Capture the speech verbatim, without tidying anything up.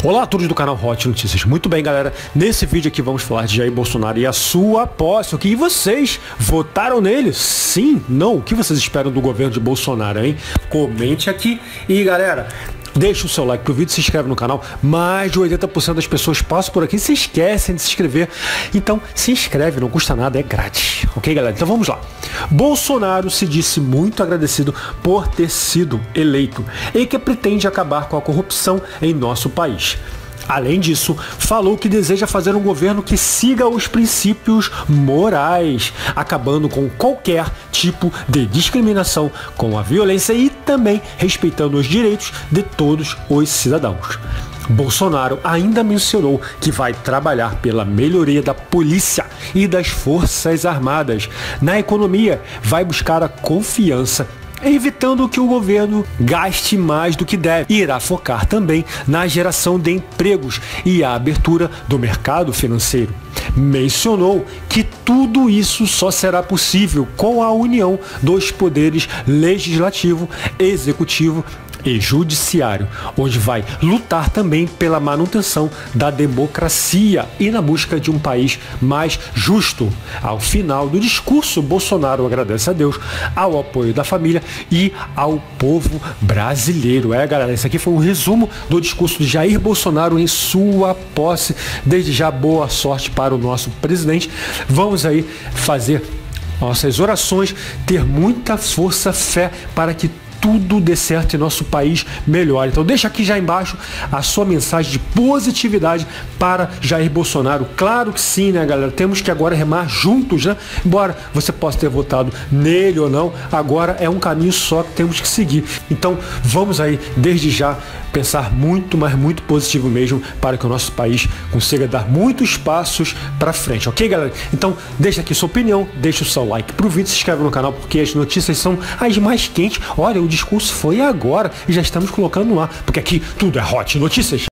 Olá a todos do canal Hot Notícias. Muito bem, galera, nesse vídeo aqui vamos falar de Jair Bolsonaro e a sua posse. O que vocês votaram nele? Sim? Não? O que vocês esperam do governo de Bolsonaro, hein? Comente aqui. E galera, deixa o seu like pro vídeo, se inscreve no canal. Mais de oitenta por cento das pessoas passam por aqui e se esquecem de se inscrever. Então se inscreve, não custa nada, é grátis. Ok, galera? Então vamos lá. Bolsonaro se disse muito agradecido por ter sido eleito e que pretende acabar com a corrupção em nosso país. Além disso, falou que deseja fazer um governo que siga os princípios morais, acabando com qualquer tipo de discriminação, com a violência e também respeitando os direitos de todos os cidadãos. Bolsonaro ainda mencionou que vai trabalhar pela melhoria da polícia e das forças armadas. Na economia, vai buscar a confiança, evitando que o governo gaste mais do que deve. Irá focar também na geração de empregos e a abertura do mercado financeiro. Mencionou que tudo isso só será possível com a união dos poderes legislativo, executivo e judiciário, onde vai lutar também pela manutenção da democracia e na busca de um país mais justo. Ao final do discurso, Bolsonaro agradece a Deus, ao apoio da família e ao povo brasileiro. É, galera, esse aqui foi um resumo do discurso de Jair Bolsonaro em sua posse. Desde já, boa sorte para o nosso presidente. Vamos aí fazer nossas orações, ter muita força, fé para que tudo dê certo e nosso país melhore. Então deixa aqui já embaixo a sua mensagem de positividade para Jair Bolsonaro. Claro que sim, né, galera? Temos que agora remar juntos, né? Embora você possa ter votado nele ou não, agora é um caminho só que temos que seguir. Então vamos aí, desde já, pensar muito, mas muito positivo mesmo para que o nosso país consiga dar muitos passos para frente, ok, galera? Então deixa aqui sua opinião, deixa o seu like pro vídeo, se inscreve no canal porque as notícias são as mais quentes. Olha, o discurso foi agora e já estamos colocando no ar, porque aqui tudo é Hot Notícias.